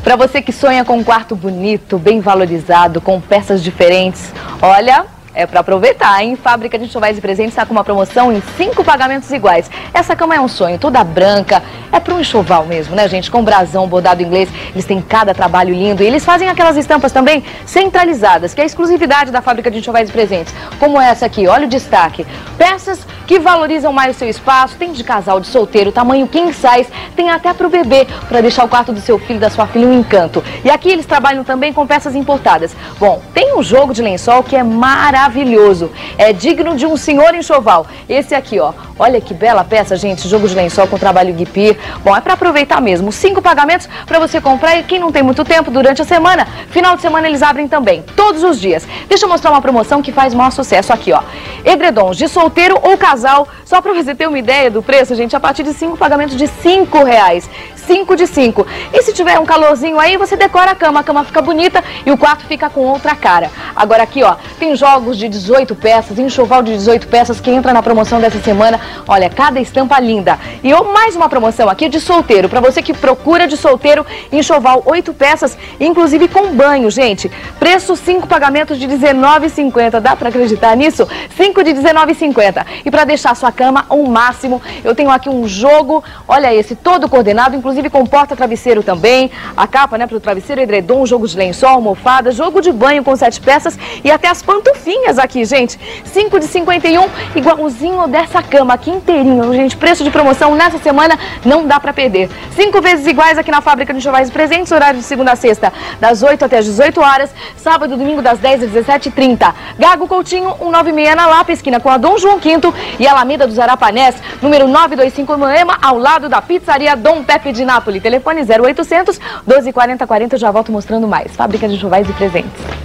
Para você que sonha com um quarto bonito, bem valorizado, com peças diferentes, olha, é para aproveitar, hein? Fábrica de Enxovais e Presentes está com uma promoção em 5 pagamentos iguais. Essa cama é um sonho, toda branca, é para um enxoval mesmo, né, gente? Com brasão, bordado inglês, eles têm cada trabalho lindo e eles fazem aquelas estampas também centralizadas, que é a exclusividade da Fábrica de Enxovais e Presentes. Como essa aqui, olha o destaque. Peças que valorizam mais o seu espaço, tem de casal, de solteiro, tamanho king size, tem até para o bebê, para deixar o quarto do seu filho, da sua filha um encanto. E aqui eles trabalham também com peças importadas. Bom, tem um jogo de lençol que é maravilhoso, é digno de um senhor enxoval. Esse aqui, ó, olha que bela peça, gente, jogo de lençol com trabalho guipir. Bom, é para aproveitar mesmo, 5 pagamentos para você comprar e quem não tem muito tempo durante a semana, final de semana eles abrem também, todos os dias. Deixa eu mostrar uma promoção que faz maior sucesso aqui, ó. Edredons de solteiro ou casal, só para você ter uma ideia do preço, gente, a partir de 5 pagamentos de R$5. 5 de 5. E se tiver um calorzinho aí, você decora a cama fica bonita e o quarto fica com outra cara. Agora aqui, ó, tem jogos de 18 peças, enxoval de 18 peças que entra na promoção dessa semana. Olha, cada estampa linda. E mais uma promoção aqui de solteiro, para você que procura de solteiro, enxoval 8 peças, inclusive com banho, gente. Preço 5 pagamentos de R$19,50. Dá para acreditar nisso? 5 de R$19,50. E para deixar sua cama ao máximo, eu tenho aqui um jogo, olha esse, todo coordenado, inclusive com porta-travesseiro também, a capa, né, para o travesseiro, edredom, jogo de lençol, almofada, jogo de banho com 7 peças e até as pantufinhas aqui, gente. 5 de 51, igualzinho dessa cama aqui inteirinho, gente. Preço de promoção nessa semana não dá para perder. 5 vezes iguais aqui na Fábrica de Enxovais e Presentes, horário de segunda a sexta, das 8 até as 18 horas, sábado e domingo das 10 às 17h30. Gago Coutinho, 196 na Lapa, esquina com a Dom João V e Alameda dos Arapanés, número 925 Moema, ao lado da pizzaria Dom Pepe de Nápoles. Telefone 0800 12 40 40, eu já volto mostrando mais. Fábrica de Enxovais e Presentes.